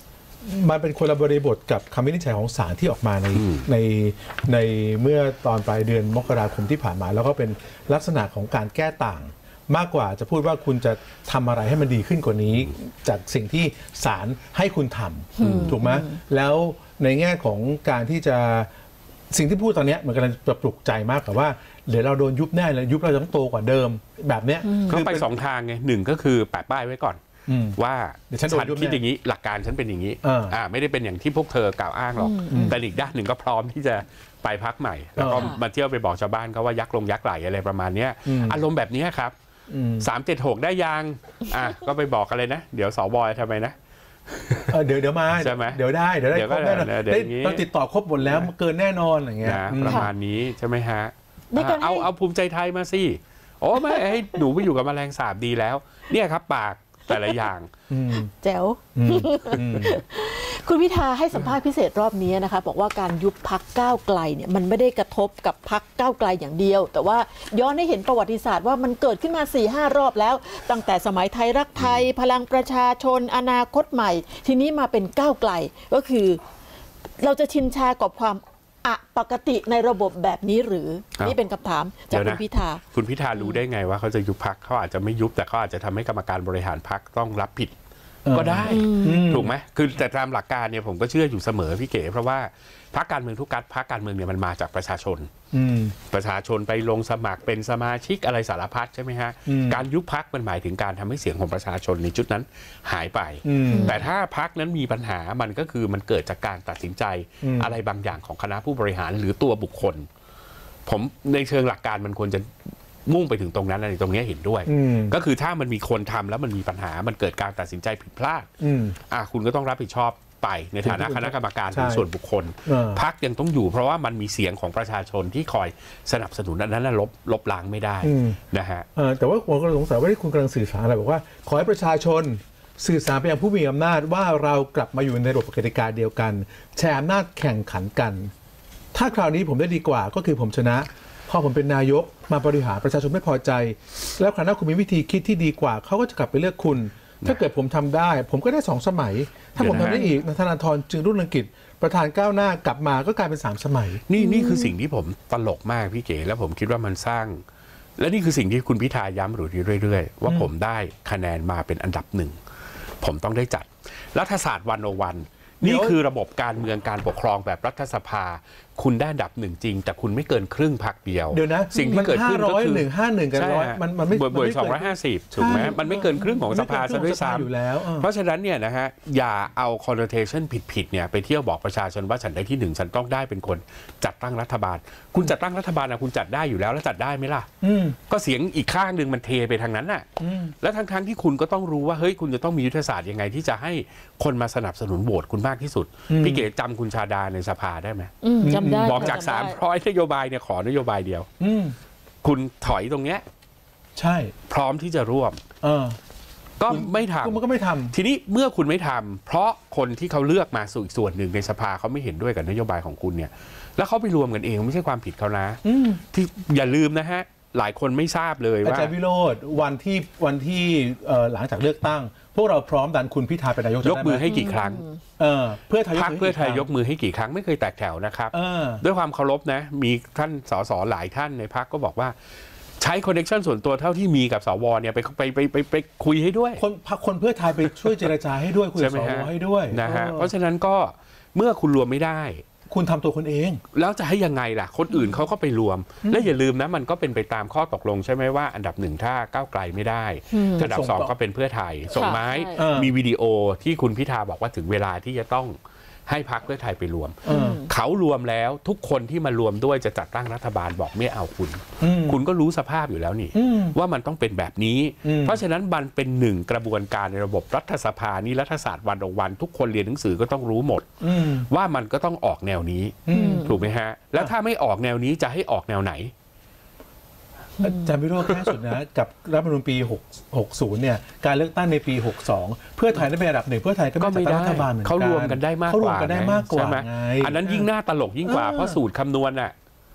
มันเป็นคนละบริบทกับคำวินิจฉัยของศาลที่ออกมาในเมื่อตอนปลายเดือนมกราคมที่ผ่านมาแล้วก็เป็นลักษณะของการแก้ต่างมากกว่าจะพูดว่าคุณจะทำอะไรให้มันดีขึ้นกว่านี้จากสิ่งที่ศาลให้คุณทำถูกไหมแล้วในแง่ของการที่จะสิ่งที่พูดตอนนี้มันกำลังจะปลุกใจมากกับว่าเดี๋ยวเราโดนยุบแน่เลยยุบเราต้องโตกว่าเดิมแบบเนี้ยเขาไปสองทางไงหนึ่งก็คือแปะป้ายไว้ก่อนว่าฉันคิดอย่างนี้หลักการฉันเป็นอย่างนี้ไม่ได้เป็นอย่างที่พวกเธอกล่าวอ้างหรอกแต่อีกด้านหนึ่งก็พร้อมที่จะไปพักใหม่แล้วก็มาเที่ยวไปบอกชาวบ้านเขาว่ายักษ์ลงยักษ์ไหลอะไรประมาณนี้อารมณ์แบบนี้ครับ376ได้ยังก็ไปบอกอะไรนะเดี๋ยวสวทำไมนะเดี๋ยวมาใช่ไหมเดี๋ยวได้ครบแน่นอนเราติดต่อครบหมดแล้วเกินแน่นอนอย่างเงี้ยประมาณนี้ใช่ไหมฮะเอาภูมิใจไทยมาสิโอ้ไม่ให้หนูไปอยู่กับแมลงสาบดีแล้วเนี่ยครับปากแต่ละอย่างแจ๋วคุณพิธาให้สัมภาษณ์พิเศษรอบนี้นะคะบอกว่าการยุบพรรคก้าวไกลเนี่ยมันไม่ได้กระทบกับพรรคก้าวไกลอย่างเดียวแต่ว่าย้อนให้เห็นประวัติศาสตร์ว่ามันเกิดขึ้นมา 4-5 รอบแล้วตั้งแต่สมัยไทยรักไทยพลังประชาชนอนาคตใหม่ทีนี้มาเป็นก้าวไกลก็คือเราจะชินชากับความปกติในระบบแบบนี้หรือนี่เป็นคำถามจากคุณพิธาคุณพิธารู้ได้ไงว่าเขาจะยุบพรรคเขาอาจจะไม่ยุบแต่เขาอาจจะทำให้กรรมการบริหารพรรคต้องรับผิดก็ได้ถูกไหมคือแต่ตามหลักการเนี่ยผมก็เชื่ออยู่เสมอพี่เก๋เพราะว่าพรรคการเมืองทุกพรรคการเมืองเนี่ยมันมาจากประชาชนไปลงสมัครเป็นสมาชิกอะไรสารพัดใช่ไหมฮะการยุบพรรคมันหมายถึงการทำให้เสียงของประชาชนในจุดนั้นหายไปแต่ถ้าพรรคนั้นมีปัญหามันก็คือมันเกิดจากการตัดสินใจอะไรบางอย่างของคณะผู้บริหารหรือตัวบุคคลผมในเชิงหลักการมันควรจะมุ่งไปถึงตรงนั้นในตรงนี้เห็นด้วยก็คือถ้ามันมีคนทำแล้วมันมีปัญหามันเกิดการตัดสินใจผิดพลาดคุณก็ต้องรับผิดชอบไปในฐานะคณะกรรมการเป็นส่วนบุคคลพรรคยังต้องอยู่เพราะว่ามันมีเสียงของประชาชนที่คอยสนับสนุนอันนั้นลบล้างไม่ได้นะฮะแต่ว่าผมก็สงสัยว่าที่คุณกำลังสื่อสารอะไรบอกว่าขอให้ประชาชนสื่อสารไปยังผู้มีอำนาจว่าเรากลับมาอยู่ในระบบกติกาเดียวกันแชร์อำนาจแข่งขันกันถ้าคราวนี้ผมได้ดีกว่าก็คือผมชนะพอผมเป็นนายกมาบริหารประชาชนไม่พอใจแล้วคราวหน้าคุณมีวิธีคิดที่ดีกว่าเขาก็จะกลับไปเลือกคุณถ้าเกิดผมทำได้ผมก็ได้2 สมัยถ้าผมทำได้อีกธนาธรจึงรุ่งเรืองกิจประธานก้าวหน้ากลับมาก็กลายเป็น3 สมัยนี่คือสิ่งที่ผมตลกมากพี่เก๋แล้วผมคิดว่ามันสร้างและนี่คือสิ่งที่คุณพิธาย้ำอยู่เรื่อยๆว่าผมได้คะแนนมาเป็นอันดับ1ผมต้องได้จัดรัฐศาสตร์101นี่คือระบบการเมืองการปกครองแบบรัฐสภาคุณได้อันดับ1จริงแต่คุณไม่เกินครึ่งพรรคเดียวเดี๋ยวนะสิ่งที่เกิดขึ้นก็คือ 151กับ100มันไม่บวก250ถูกไหมมันไม่เกินครึ่งของสภาซะด้วยซ้ำเพราะฉะนั้นเนี่ยนะฮะอย่าเอา connotation ผิดเนี่ยไปเที่ยวบอกประชาชนว่าฉันได้ที่1ฉันต้องได้เป็นคนจัดตั้งรัฐบาลคุณจัดตั้งรัฐบาลนะคุณจัดได้อยู่แล้วแล้วจัดได้ไหมล่ะก็เสียงอีกข้างหนึ่งมันเทไปทางนั้นน่ะแล้วทั้งที่คุณก็ต้องรู้ว่าเฮ้ยคุณจะต้องมียุทธศาสตร์ยังไงที่จะให้คนมาสนับสนุนโหวตคุณมากที่สุดพี่เก๋จำคุณชาดาในสภาได้ไหมบอกจาก300นโยบายเนี่ยขอนโยบายเดียวคุณถอยตรงเนี้ยใช่พร้อมที่จะร่วมก็ไม่ทำมันก็ไม่ทำทีนี้เมื่อคุณไม่ทำเพราะคนที่เขาเลือกมาสู่อีกส่วนหนึ่งในสภาเขาไม่เห็นด้วยกับนโยบายของคุณเนี่ยแล้วเขาไปรวมกันเองไม่ใช่ความผิดเขานะที่อย่าลืมนะฮะหลายคนไม่ทราบเลยว่าอาจารย์วิโรจน์วันที่หลังจากเลือกตั้งพวกเราพร้อมดันคุณพิธาเป็นนายกยกมือให้กี่ครั้งเพื่อไทยยกมือให้กี่ครั้งไม่เคยแตกแถวนะครับด้วยความเคารพนะมีท่านสสหลายท่านในพรรคก็บอกว่าใช้คอนเนคชั่นส่วนตัวเท่าที่มีกับสวเนี่ยไปคุยให้ด้วยคนเพื่อไทยไปช่วยเจรจาให้ด้วยคุยกับสวให้ด้วยนะฮะเพราะฉะนั้นก็เมื่อคุณรวมไม่ได้คุณทำตัวคนเองแล้วจะให้ยังไงล่ะคนอื่นเขาก็ไปรวมและอย่าลืมนะมันก็เป็นไปตามข้อตกลงใช่ไหมว่าอันดับ1ถ้าก้าวไกลไม่ได้อันดับ2ก็เป็นเพื่อไทยส่งไม้มีวิดีโอที่คุณพิธาบอกว่าถึงเวลาที่จะต้องให้พรรคเพื่อไทยไปรวมเขารวมแล้วทุกคนที่มารวมด้วยจะจัดตั้งรัฐบาลบอกไม่เอาคุณก็รู้สภาพอยู่แล้วนี่ว่ามันต้องเป็นแบบนี้เพราะฉะนั้นมันเป็น1กระบวนการในระบบรัฐสภานี่รัฐศาสตร์วันทุกคนเรียนหนังสือก็ต้องรู้หมดว่ามันก็ต้องออกแนวนี้ถูกไหมฮะแล้วถ้าไม่ออกแนวนี้จะให้ออกแนวไหนอาจารย์วิโรจน์แค่สุดนะกับรัฐธรรมนูญปี60เนี่ยการเลือกตั้งในปี62เพื่อไทยได้เป็นอันดับ1เพื่อไทยก็ไม่ได้รัฐบาลเหมือนกันเขารวมกันได้มากกว่าใช่ไหมอันนั้นยิ่งน่าตลกยิ่งกว่าเพราะสูตรคำนวณน่ะ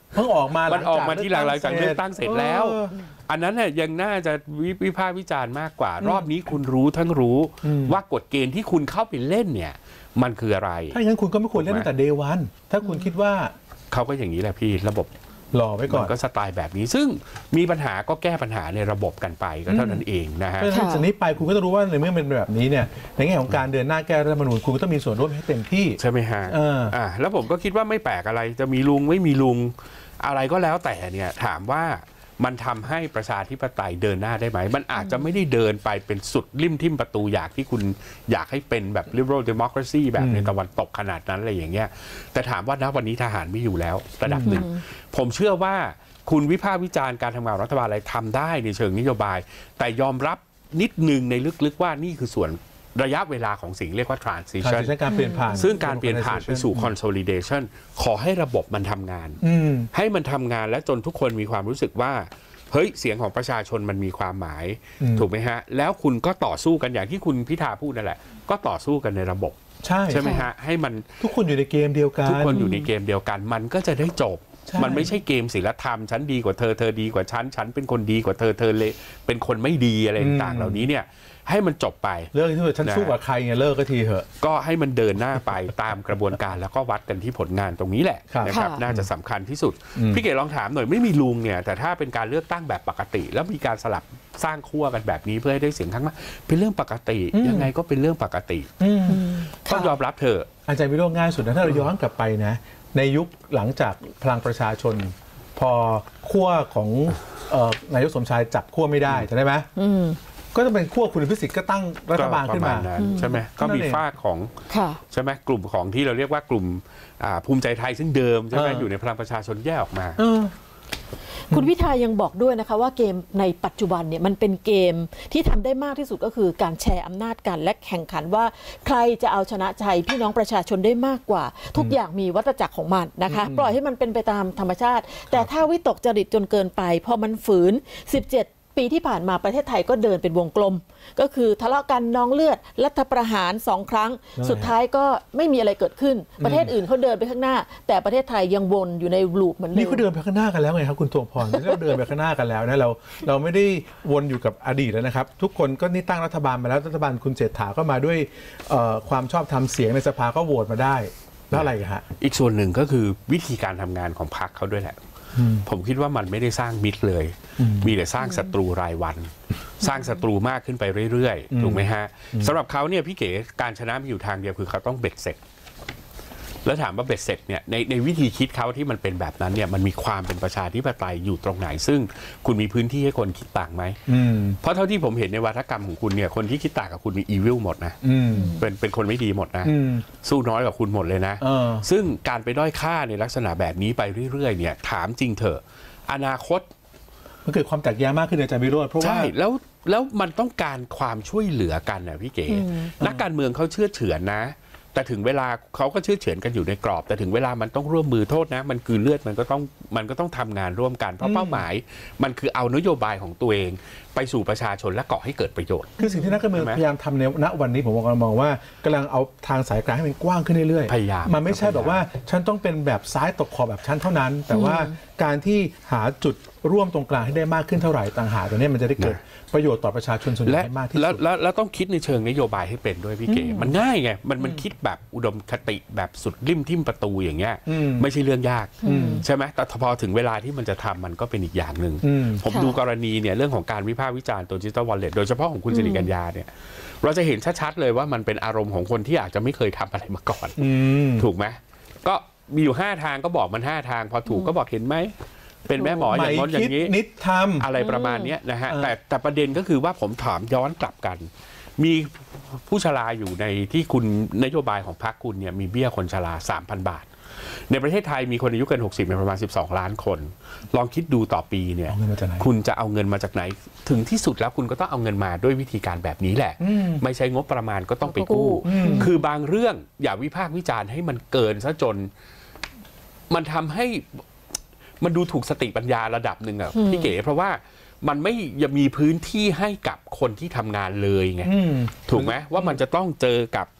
เพิ่งออกมามันออกมาที่หลังจากเลือกตั้งเสร็จแล้วอันนั้นเนี่ยยังน่าจะวิพากษ์วิจารณ์มากกว่ารอบนี้คุณรู้ทั้งรู้ว่ากฎเกณฑ์ที่คุณเข้าไปเล่นเนี่ยมันคืออะไรถ้าอย่างนั้นคุณก็ไม่ควรเล่นตั้งแต่ day one ถ้าคุณคิดว่าเขาก็อย่างนี้แหละพี่ระบบรอไว้ก่อนก็สไตล์แบบนี้ซึ่งมีปัญหาก็แก้ปัญหาในระบบกันไปก็เท่านั้นเองนะฮะจากนี้ไปคุณก็ต้องรู้ว่าในเมื่อเป็นแบบนี้เนี่ยในแง่ของการเดินหน้าแก้รัฐธรรมนูญคุณก็ต้องมีส่วนร่วมให้เต็มที่ใช่ไหมฮะแล้วผมก็คิดว่าไม่แปลกอะไรจะมีลุงไม่มีลุงอะไรก็แล้วแต่เนี่ยถามว่ามันทำให้ประชาธิปไตยเดินหน้าได้ไหมมันอาจจะไม่ได้เดินไปเป็นสุดริมทิ่มประตูอยากที่คุณอยากให้เป็นแบบ liberal democracy แบบในตะวันตกขนาดนั้นอะไรอย่างเงี้ยแต่ถามว่าณวันนี้ทหารไม่อยู่แล้วระดับหนึ่งผมเชื่อว่าคุณวิพากษ์วิจารณ์การทำงานรัฐบาลอะไรทำได้ในเชิงนโยบายแต่ยอมรับนิดนึงในลึกๆว่านี่คือส่วนระยะเวลาของสิ่งเรียกว่า transition การเปลี่ยนผ่านซึ่งการเปลี่ยนผ่านไปสู่ consolidation ขอให้ระบบมันทำงานให้มันทำงานและจนทุกคนมีความรู้สึกว่าเฮ้ยเสียงของประชาชนมันมีความหมายถูกไหมฮะแล้วคุณก็ต่อสู้กันอย่างที่คุณพิธาพูดนั่นแหละก็ต่อสู้กันในระบบใช่ไหมฮะให้มันทุกคนอยู่ในเกมเดียวกันทุกคนอยู่ในเกมเดียวกันมันก็จะได้จบมันไม่ใช่เกมศีลธรรมฉันดีกว่าเธอเธอดีกว่าฉันฉันเป็นคนดีกว่าเธอเธอเลยเป็นคนไม่ดีอะไรต่างๆเหล่านี้เนี่ยให้มันจบไปเลิกที่ว่าฉันสู้กับใครไงเลิกก็ทีเถอะก็ให้มันเดินหน้าไปตามกระบวนการแล้วก็วัดกันที่ผลงานตรงนี้แหละนะครับน่าจะสำคัญที่สุดพี่เก๋ลองถามหน่อยไม่มีลุงเนี่ยแต่ถ้าเป็นการเลือกตั้งแบบปกติแล้วมีการสลับสร้างขั้วกันแบบนี้เพื่อให้ได้เสียงข้างมากเป็นเรื่องปกติยังไงก็เป็นเรื่องปกติต้องยอมรับเถอะอาจารย์วิโรจน์ง่ายสุดนะถ้าเราย้อนกลับไปนะในยุคหลังจากพลังประชาชนพอขั้วของนายกสมชายจับขั้วไม่ได้ใช่ไหมก็จะเป็นขั้วคุณพิสิทธิ์ก็ตั้งรัฐบาลขึ้นมาใช่ไหมก็มีฝ้าของใช่ไหมกลุ่มของที่เราเรียกว่ากลุ่มภูมิใจไทยซึ่งเดิมใช่ไหมอยู่ในพลังประชาชนแยกออกมาคุณพิธายังบอกด้วยนะคะว่าเกมในปัจจุบันเนี่ยมันเป็นเกมที่ทำได้มากที่สุดก็คือการแชร์อำนาจกันและแข่งขันว่าใครจะเอาชนะใจพี่น้องประชาชนได้มากกว่าทุกอย่างมีวัฏจักรของมันนะคะปล่อยให้มันเป็นไปตามธรรมชาติแต่ถ้าวิตกจริตจนเกินไปพอมันฝืน17 ปีที่ผ่านมาประเทศไทยก็เดินเป็นวงกลมก็คือทะเลาะกันนองเลือดรัฐประหาร2 ครั้งสุดท้ายก็ไม่มีอะไรเกิดขึ้นประเทศอื่นเขาเดินไปข้างหน้าแต่ประเทศไทยยังวนอยู่ในลูปเหมือนเดิมนี่เขาเดินไปข้างหน้ากันแล้วไงครับคุณตวงพรเราเดินไปข้างหน้ากันแล้วนะเราไม่ได้วนอยู่กับอดีตแล้วนะครับทุกคนก็นี่ตั้งรัฐบาลมาแล้วรัฐบาลคุณเศรษฐาก็มาด้วยความชอบธรรมเสียงในสภาก็โหวตมาได้แล้วอะไรฮะอีกส่วนหนึ่งก็คือวิธีการทำงานของพรรคเขาด้วยแหละผมคิดว่ามันไม่ได้สร้างมิตรเลยมีแต่สร้างศัตรูรายวันสร้างศัตรูมากขึ้นไปเรื่อยๆถูกไหมฮะสำหรับเขาเนี่ยพี่เก๋การชนะมีอยู่ทางเดียวคือเขาต้องเบ็ดเสร็จแล้วถามว่าเบ็ดเสร็จเนี่ยในวิธีคิดเขาที่มันเป็นแบบนั้นเนี่ยมันมีความเป็นประชาธิปไตยอยู่ตรงไหนซึ่งคุณมีพื้นที่ให้คนคิดต่างไหมเพราะเท่าที่ผมเห็นในวาทกรรมของคุณเนี่ยคนที่คิดต่างกับคุณมีอีวิลหมดนะเป็นคนไม่ดีหมดนะสู้น้อยกว่าคุณหมดเลยนะซึ่งการไปด้อยค่าในลักษณะแบบนี้ไปเรื่อยๆเนี่ยถามจริงเถอะอนาคตมันเกิดความแตกแยกมากขึ้นในอาจารย์วิโรจน์เพราะว่าใช่แล้วมันต้องการความช่วยเหลือกันนะพี่เก๋นักการเมืองเขาเชื่อเฉือนนะแต่ถึงเวลาเขาก็เชื่อเฉือนกันอยู่ในกรอบแต่ถึงเวลามันต้องร่วมมือโทษนะมันคือเลือดมันก็ต้องทำงานร่วมกันเพราะเป้าหมายมันคือเอานโยบายของตัวเองไปสู่ประชาชนและก่อให้เกิดประโยชน์คือสิ่งที่นักการเมืองพยายามทำในณวันนี้ผมมองว่ากำลังเอาทางสายกลางให้มันกว้างขึ้นเรื่อยๆพยายามมันไม่ใช่แบบว่าฉันต้องเป็นแบบซ้ายตกขอบแบบฉันเท่านั้นแต่ว่าการที่หาจุดร่วมตรงกลางให้ได้มากขึ้นเท่าไหร่ต่างหากตัวนี้มันจะได้เกิดประโยชน์ต่อประชาชนส่วนใหญ่มากที่สุดแล้วต้องคิดในเชิงนโยบายให้เป็นด้วยพี่เก๋มันง่ายไงมันคิดแบบอุดมคติแบบสุดริมทิ่มประตูอย่างเงี้ยไม่ใช่เรื่องยากใช่ไหมแต่พอถึงเวลาที่มันจะทำมันก็เป็นอีกอย่างหนึ่งผมดูกรณีเนี่ยเรื่องของการวิพากษ์วิจารณ์ตัวดิจิทัลวอลเล็ตโดยเฉพาะของคุณสิริกัญญาเนี่ยเราจะเห็นชัดๆเลยว่ามันเป็นอารมณ์ของคนที่อาจจะไม่เคยทำอะไรมาก่อนถูกไหมก็มีอยู่5 ทางก็บอกมัน5 ทางพอถูกก็บอกเห็นไหมเป็นแม่หมออย่างนั้นอย่างนี้นิดทำอะไรประมาณนี้นะฮะแต่ประเด็นก็คือว่าผมถามย้อนกลับกันมีผู้ชราอยู่ในที่คุณนโยบายของพรรคคุณเนี่ยมีเบี้ยคนชรา 3,000 บาทในประเทศไทยมีคนอายุเกิน60ประมาณ12 ล้านคนลองคิดดูต่อปีเนี่ยคุณจะเอาเงินมาจากไหนถึงที่สุดแล้วคุณก็ต้องเอาเงินมาด้วยวิธีการแบบนี้แหละไม่ใช่งบประมาณก็ต้องไปกู้คือบางเรื่องอย่าวิพากษ์วิจารณ์ให้มันเกินซะจนมันทำให้มันดูถูกสติปัญญาระดับหนึ่งอ่ะพี่เก๋เพราะว่ามันไม่ยังมีพื้นที่ให้กับคนที่ทำงานเลยไงถูกไหมว่ามันจะต้องเจอกับ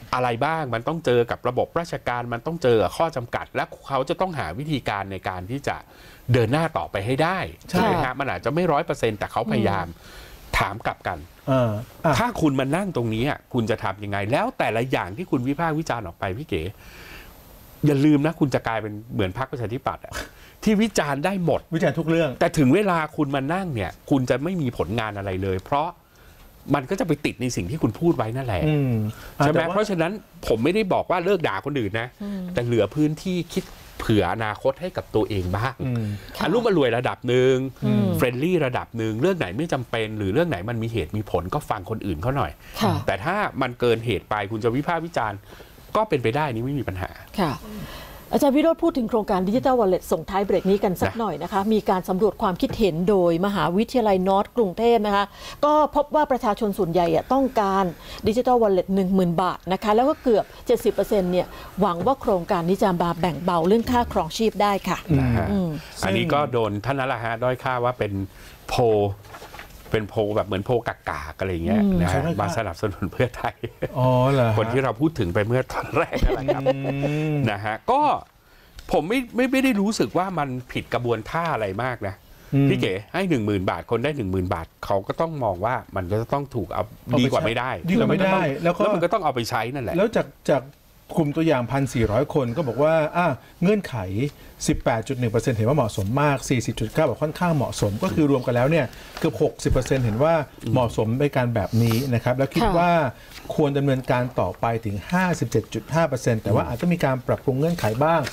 อะไรบ้างมันต้องเจอกับระบบราชการมันต้องเจอข้อจำกัดและเขาจะต้องหาวิธีการในการที่จะเดินหน้าต่อไปให้ได้ใช่ไหมครับมันอาจจะไม่100%แต่เขาพยายามถามกลับกันถ้าคุณมานั่งตรงนี้คุณจะทำยังไงแล้วแต่ละอย่างที่คุณวิพากษ์วิจารณ์ออกไปพี่เก๋อย่าลืมนะคุณจะกลายเป็นเหมือนพรรคประชาธิปัตย์ที่วิจารณ์ได้หมดวิจารณ์ทุกเรื่องแต่ถึงเวลาคุณมานั่งเนี่ยคุณจะไม่มีผลงานอะไรเลยเพราะมันก็จะไปติดในสิ่งที่คุณพูดไว้นั่นแหละใช่ไหมเพราะฉะนั้นผมไม่ได้บอกว่าเลิกด่าคนอื่นนะแต่เหลือพื้นที่คิดเผื่ออนาคตให้กับตัวเองบ้างอารมณ์อรวยระดับหนึ่งเฟรนลี่ระดับหนึ่งเรื่องไหนไม่จำเป็นหรือเรื่องไหนมันมีเหตุมีผลก็ฟังคนอื่นเขาหน่อยแต่ถ้ามันเกินเหตุไปคุณจะวิพากษ์วิจารณ์ก็เป็นไปได้นี่ไม่มีปัญหาค่ะอาจารย์วิโรจน์พูดถึงโครงการดิจิทัลวอลเล็ตส่งท้ายเบรกนี้กันสักหน่อยนะคะมีการสำรวจความคิดเห็นโดยมหาวิทยาลัยนอร์ทกรุงเทพนะคะก็พบว่าประชาชนส่วนใหญ่ต้องการดิจิทัลวอลเล็ต 10,000 บาทนะคะแล้วก็เกือบ 70% เนี่ยหวังว่าโครงการนี้จะมาแบ่งเบาเรื่องค่าครองชีพได้ค่ะอันนี้ก็โดนท่านนั่นแหละฮะด้อยค่าว่าเป็นโพแบบเหมือนโพกากาอะไรอย่างเงี้ยนะมาสนับสนุนเพื่อไทยคนที่เราพูดถึงไปเมื่อตอนแรกนั่นแหละครับนะฮะก็ผมไม่ได้รู้สึกว่ามันผิดกระบวนท่าอะไรมากนะพี่เก๋ให้ 10,000 บาทคนได้ 10,000 บาทเขาก็ต้องมองว่ามันก็ต้องถูกเอาดีกว่าไม่ได้แล้วมันก็ต้องเอาไปใช้นั่นแหละแล้วจากกลุ่มตัวอย่าง 1,400 คนก็บอกว่าเงื่อนไข 18.1% เห็นว่าเหมาะสมมาก 40.9% บอกค่อนข้างเหมาะสมก็คือรวมกันแล้วเนี่ยเกือบ 60% เห็นว่าเหมาะสมในการแบบนี้นะครับแล้วคิดว่าควรดำเนินการต่อไปถึง 57.5% แต่ว่าอาจจะมีการปรับปรุงเงื่อนไขบ้าง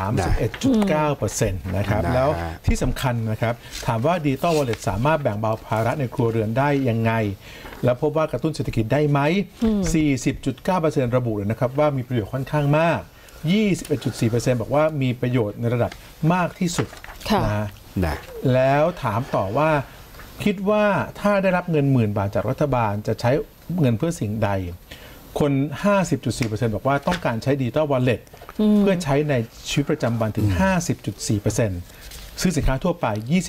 31.9% นะครับแล้วที่สำคัญนะครับถามว่า Digital Wallet สามารถแบ่งเบาภาระในครัวเรือนได้ยังไงแล้วพบว่ากระตุ้นเศรษฐกิจได้ไหม 40.9% ระบุเลยนะครับว่ามีประโยชน์ค่อนข้างมาก 21.4% บอกว่ามีประโยชน์ในระดับมากที่สุดนะแล้วถามต่อว่าคิดว่าถ้าได้รับเงิน10,000 บาทจากรัฐบาลจะใช้เงินเพื่อสิ่งใดคน 50.4% บอกว่าต้องการใช้ Digital Wallet เพื่อใช้ในชีวิตประจำวันถึง 50.4%ซื้อสินค้าทั่วไป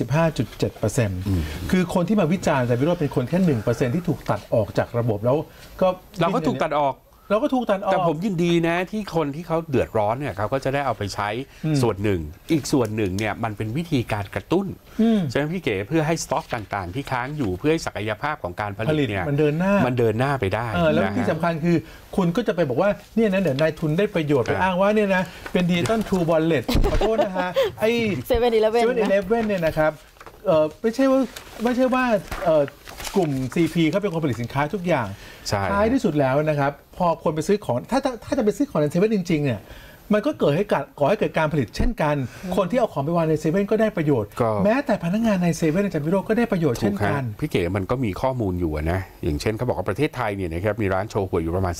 25.7% คือคนที่มาวิจารณ์แต่วิโรจน์เป็นคนแค่ 1% ที่ถูกตัดออกจากระบบแล้วก็เราก็ถูกตัดออกแต่ผมยินดีนะที่คนที่เขาเดือดร้อนเนี่ยเขาก็จะได้เอาไปใช้ส่วนหนึ่งอีกส่วนหนึ่งเนี่ยมันเป็นวิธีการกระตุ้นใช่ไหมพี่เก๋เพื่อให้สต็อกต่างๆที่ค้างอยู่เพื่อให้ศักยภาพของการผลิตเนี่ยมันเดินหน้าไปได้แล้วที่สำคัญคือคุณก็จะไปบอกว่าเนี่ยนะเดี๋ยวนายทุนได้ประโยชน์ไปอ้างว่าเนี่ยนะเป็น Digital True Wallet ขอโทษนะฮะไอ้ 7-Eleven เนี่ยนะครับไม่ใช่ว่ากลุ่ม CP เขาเป็นคนผลิตสินค้าทุกอย่างท้ายที่สุดแล้วนะครับพอคนไปซื้อของถ้าจะไปซื้อของในเซเว่นจริงๆเนี่ยมันก็ก่อให้เกิดการผลิตเช่นกันคนที่เอาของไปวางในเซเว่นก็ได้ประโยชน์แม้แต่พนักงานในเซเว่นอาจารย์วิโรจน์ก็ได้ประโยชน์เช่นกันพี่เก๋มันก็มีข้อมูลอยู่นะอย่างเช่นเขาบอกว่าประเทศไทยเนี่ยนะครับมีร้านโชว์หวยอยู่ประมาณ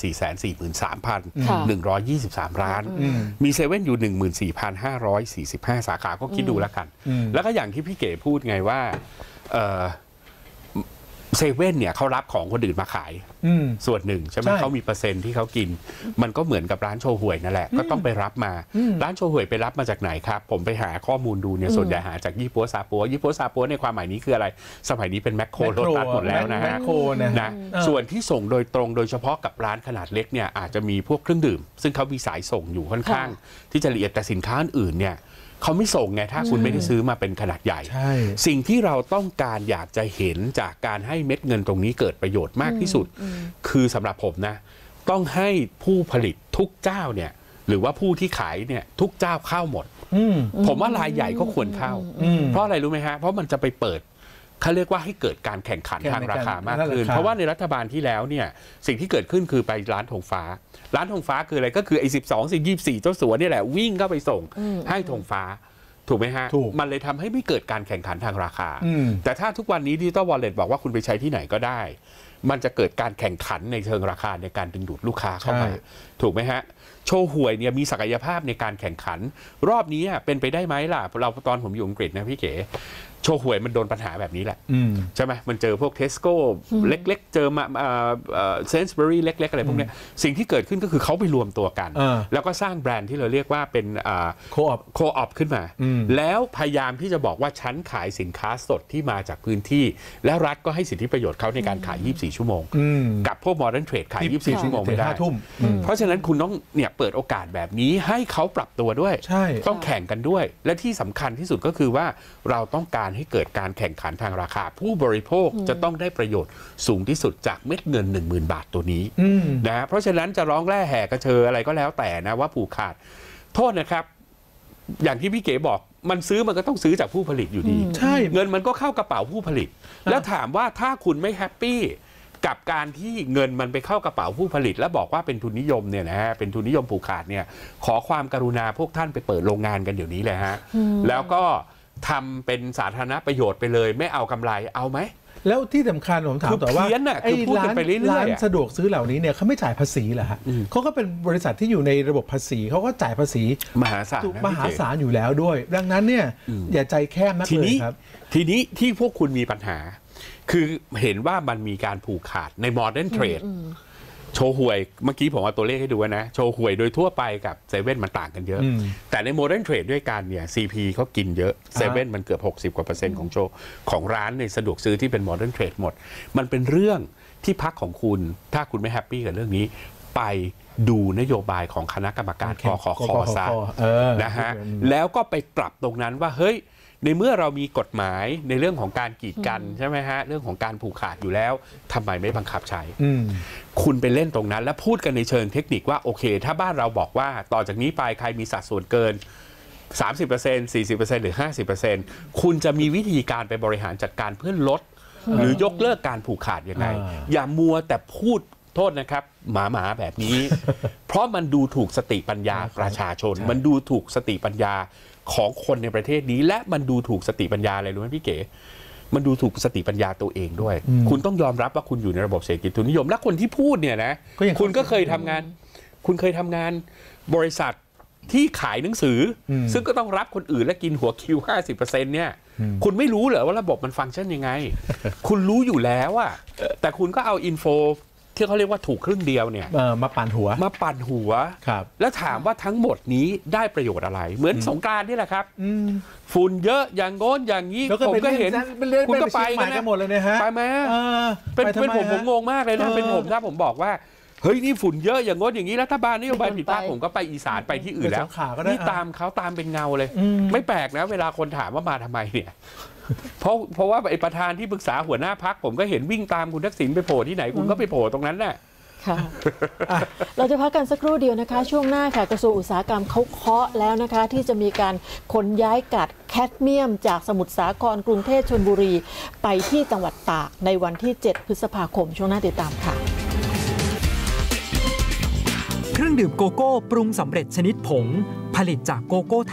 443,123 ร้านมีเซเว่นอยู่ 14,545 สาขาก็คิดดูแล้วกันแล้วก็อย่างที่พี่เก๋พูดไงว่าเซเว่นเนี่ยเขารับของคนอื่นมาขายส่วนหนึ่งใช่ไหมเขามีเปอร์เซ็นต์ที่เขากินมันก็เหมือนกับร้านโชว์หวยนั่นแหละก็ต้องไปรับมาร้านโชว์หวยไปรับมาจากไหนครับผมไปหาข้อมูลดูเนี่ยส่วนใหญ่หาจากยี่ปัวซาปัวในความหมายนี้คืออะไรสมัยนี้เป็นแมคโครโลตัสหมดแล้วนะฮะส่วนที่ส่งโดยตรงโดยเฉพาะกับร้านขนาดเล็กเนี่ยอาจจะมีพวกเครื่องดื่มซึ่งเขามีสายส่งอยู่ค่อนข้างที่จะละเอียดแต่สินค้าอื่นเนี่ยเขาไม่ส่งไงถ้าคุณไม่ได้ซื้อมาเป็นขนาดใหญ่สิ่งที่เราต้องการอยากจะเห็นจากการให้เม็ดเงินตรงนี้เกิดประโยชน์มากที่สุดคือสำหรับผมนะต้องให้ผู้ผลิตทุกเจ้าเนี่ยหรือว่าผู้ที่ขายเนี่ยทุกเจ้าเข้าหมดผมว่ารายใหญ่ก็ควรเข้าเพราะอะไรรู้ไหมฮะเพราะมันจะไปเปิดเขาเรียกว่าให้เกิดการแข่งขันทางราคามากขึ้นเพราะว่าในรัฐบาลที่แล้วเนี่ยสิ่งที่เกิดขึ้นคือไปร้านธงฟ้าคืออะไรก็คือไอ้12-24เจ้าสัวนี่แหละวิ่งเข้าไปส่งให้ธงฟ้าถูกไหมฮะมันเลยทำให้ไม่เกิดการแข่งขันทางราคาแต่ถ้าทุกวันนี้ Digital Wallet บอกว่าคุณไปใช้ที่ไหนก็ได้มันจะเกิดการแข่งขันในเชิงราคาในการดึงดูดลูกค้าเข้ามาถูกไหมฮะโชว์หวยเนี่ยมีศักยภาพในการแข่งขันรอบนี้เป็นไปได้ไหมล่ะเราตอนผมอยู่อังกฤษนะพี่เก๋โชห่วยมันโดนปัญหาแบบนี้แหละใช่ไหมมันเจอพวกเทสโก้เล็กๆเจอมาเซนส์เบอรี่เล็กๆอะไรพวกนี้สิ่งที่เกิดขึ้นก็คือเขาไปรวมตัวกันแล้วก็สร้างแบรนด์ที่เราเรียกว่าเป็นโคออปขึ้นมาแล้วพยายามที่จะบอกว่าฉันขายสินค้าสดที่มาจากพื้นที่และรัฐก็ให้สิทธิประโยชน์เขาในการขาย24ชั่วโมงกับพวกโมเดิร์นเทรดขาย24ชั่วโมงไม่ได้เพราะฉะนั้นคุณต้องเนี่ยเปิดโอกาสแบบนี้ให้เขาปรับตัวด้วยต้องแข่งกันด้วยและที่สำคัญที่สุดก็คือว่าเราต้องการให้เกิดการแข่งขันทางราคาผู้บริโภคจะต้องได้ประโยชน์สูงที่สุดจากเม็ดเงิน 10,000 บาทตัวนี้นะเพราะฉะนั้นจะร้องแร่แห่กระเชออะไรก็แล้วแต่นะว่าผูกขาดโทษนะครับอย่างที่พี่เก๋บอกมันก็ต้องซื้อจากผู้ผลิตอยู่ดีใช่เงินมันก็เข้ากระเป๋าผู้ผลิตแล้วถามว่าถ้าคุณไม่แฮปปี้กับการที่เงินมันไปเข้ากระเป๋าผู้ผลิตแล้วบอกว่าเป็นทุนนิยมเนี่ยนะฮะเป็นทุนนิยมผูกขาดเนี่ยขอความกรุณาพวกท่านไปเปิดโรงงานกันเดี๋ยวนี้เลยฮะแล้วก็ทำเป็นสาธารณประโยชน์ไปเลยไม่เอากำไรเอาไหมแล้วที่สำคัญผมถามต่อว่าไอ้ร้านสะดวกซื้อเหล่านี้เนี่ยเขาไม่จ่ายภาษีเหรอฮะเขาก็เป็นบริษัทที่อยู่ในระบบภาษีเขาก็จ่ายภาษีมหาศาลอยู่แล้วด้วยดังนั้นเนี่ยอย่าใจแคบนักเลยครับทีนี้ที่พวกคุณมีปัญหาคือเห็นว่ามันมีการผูกขาดในโมเดิร์นเทรดโชห่วยเมื่อกี้ผมเอาตัวเลขให้ดูนะโชห่วยโดยทั่วไปกับเซเว่นมันต่างกันเยอะแต่ในโมเดิร์นเทรดด้วยกันเนี่ย CP เขากินเยอะเซเว่นมันเกือบ60%กว่าของโชของร้านในสะดวกซื้อที่เป็นโมเดิร์นเทรดหมดมันเป็นเรื่องที่พรรคของคุณถ้าคุณไม่แฮปปี้กับเรื่องนี้ไปดูนโยบายของคณะกรรมการกขค.ซะนะฮะแล้วก็ไปปรับตรงนั้นว่าเฮ้ยในเมื่อเรามีกฎหมายในเรื่องของการกีดกันใช่ไหมฮะเรื่องของการผูกขาดอยู่แล้วทำไมไม่บังคับใช้คุณไปเล่นตรงนั้นแล้วพูดกันในเชิงเทคนิคว่าโอเคถ้าบ้านเราบอกว่าต่อจากนี้ไปใครมีสัดส่วนเกิน 30% 40% หรือ 50% คุณจะมีวิธีการไปบริหารจัดการเพื่อลดหรือยกเลิกการผูกขาดยังไงอย่ามัวแต่พูดโทษนะครับหมาแบบนี้ เพราะมันดูถูกสติปัญญาประชาชนมันดูถูกสติปัญญาของคนในประเทศนี้และมันดูถูกสติปัญญาอะไรรู้ไหมพี่เก๋มันดูถูกสติปัญญาตัวเองด้วยคุณต้องยอมรับว่าคุณอยู่ในระบบเศรษฐกิจทุนนิยมและคนที่พูดเนี่ยนะคุณก็เคยทำงานบริษัทที่ขายหนังสือซึ่งก็ต้องรับคนอื่นและกินหัวคิว 50% เนี่ยคุณไม่รู้เหรอว่าระบบมันฟังก์ชันยังไง คุณรู้อยู่แล้วอะแต่คุณก็เอาอินโฟที่เขาเรียกว่าถูกครึ่งเดียวเนี่ยมาปั่นหัวแล้วถามว่าทั้งหมดนี้ได้ประโยชน์อะไรเหมือนสงกรานต์นี่แหละครับฝุ่นเยอะอย่างโน้นอย่างนี้ผมก็เห็นคุณก็ไปกันหมดเลยนะฮะไปไหมเป็นผมงงมากเลยนะเป็นผมถ้าผมบอกว่าเฮ้ยนี่ฝุ่นเยอะอย่างโน้นอย่างนี้แล้วถ้าบ้านนโยบายผิดพลาดผมก็ไปอีสานไปที่อื่นแล้วนี่ตามเขาตามเป็นเงาเลยไม่แปลกนะเวลาคนถามว่ามาทำไมเนี่ยเพราะว่าไอ้ประธานที่ปรึกษาหัวหน้าพรรคผมก็เห็นวิ่งตามคุณทักษิณไปโผล่ที่ไหนคุณก็ไปโผล่ตรงนั้นแหละค่ะเราจะพักกันสักครู่เดียวนะคะช่วงหน้าค่ะกระทรวงอุตสาหกรรมเขาเคาะแล้วนะคะที่จะมีการขนย้ายก๊าซแคดเมียมจากสมุทรสาครกรุงเทพชลบุรีไปที่จังหวัดตากในวันที่7พฤษภาคมช่วงหน้าติดตามค่ะเครื่องดื่มโกโก้ปรุงสำเร็จชนิดผงผลิตจากโกโก้